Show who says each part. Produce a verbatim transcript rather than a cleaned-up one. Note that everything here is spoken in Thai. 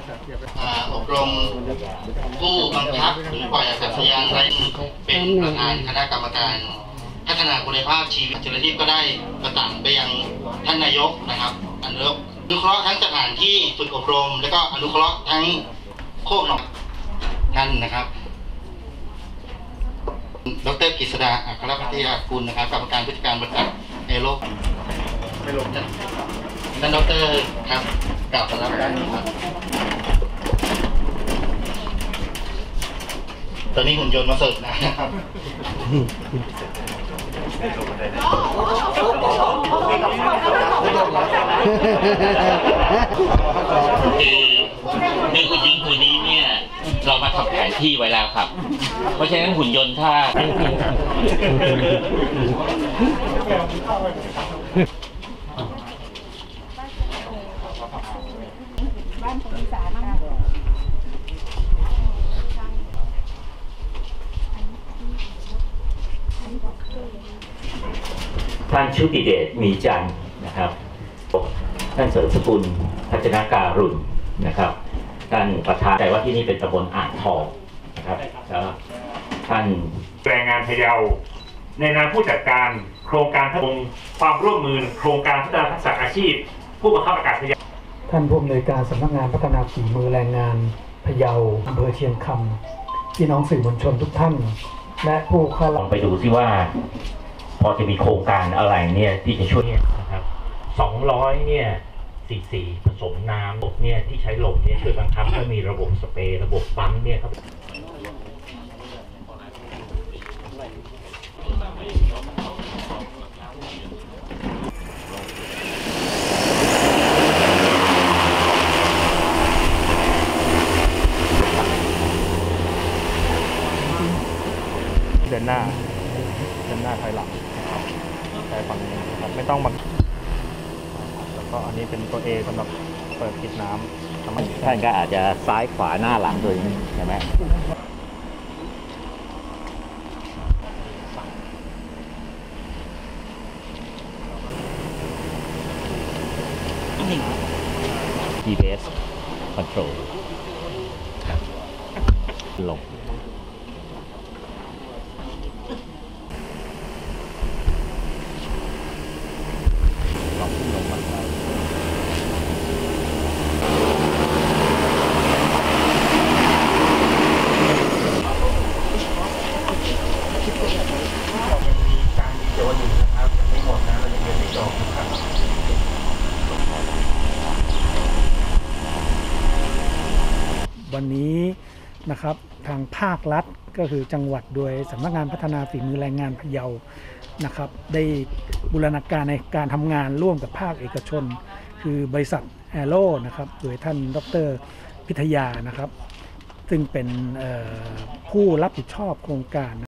Speaker 1: อบรมผู้บังคับหรือปล่อยอากาศยานไร้มือเป็นประธานคณะกรรมการพัฒนาคุณภาพชีวิตเจ้าหน้าที่ก็ได้ประสานไปยังท่านนายกนะครับอนุเคราะห์ทั้งสถานที่ฝึกอบรมและก็อนุเคราะห์ทั้งโคกหนองท่านนะครับดร.กฤษดาอัครพัทยากุลนะครับกรรมการผู้จัดการบริษัทเอโร่ไม่ลงท่านท่านดร.ครับกล่าวสำหรับด้านนี้ครับตอนนี้หุ่นยนต์มาเสิร์ฟนะครับ
Speaker 2: คือคือหุ่นยนต์ตัวนี้เนี่ยเรามาทำแผนที่ไว้แล้วครับเพราะฉะนั้นหุ่นยนต์ถ้า
Speaker 3: บ้านคนอีสานนะ
Speaker 4: ท่านชุติเดชมีจันทร์นะครับท่านเสริมสกุลพัฒนาการุณนะครับท่านประธานใจว่าที่นี่เป็นตำบลอ่างทองนะครับแล้วท่าน
Speaker 5: แรงงานพะเยาในนามผู้จัดการโครงการพัฒนาความร่วมมือโครงการพัฒนาทักษะอาชีพผู้บังคับอากาศพะเยา
Speaker 6: ท่านผู้อำนวยการสำนักงานพัฒนาฝีมือแรงงานพะเยาอำเภอเชียงคำพี่น้องสื่อมวลชนทุกท่านและผู้เข้า
Speaker 4: ลองไปดูซิว่าพอจะมีโครงการอะไรเนี่ยที่จะช่วยนะครับสองร้อยเนี่ยซีซีผสมน้ำระบบเนี่ยที่ใช้ลมเนี่ยช่วยบังคับก็มีระบบสเปรย์ระบบปั๊มเนี่ยครับ
Speaker 5: เดินหน้าเดินหน้าถอยหลังใช้ฝั่งนี้ครับไม่ต้องบังแล้วก็อันนี้เป็นตัว A สำหรับเปิดปิดน้ำ
Speaker 4: ท่านก็อาจจะซ้ายขวาหน้าหลังโดยนี้ใช่ไหมจี พี เอส control ลง
Speaker 6: วันนี้นะครับทางภาครัฐก็คือจังหวัดโดยสำนักงานพัฒนาฝีมือแรงงานพะเยานะครับได้บูรณาการในการทำงานร่วมกับภาคเอกชนคือบริษัทแอโร่นะครับโดยท่านดร.พิทยานะครับซึ่งเป็นผู้รับผิดชอบโครงการ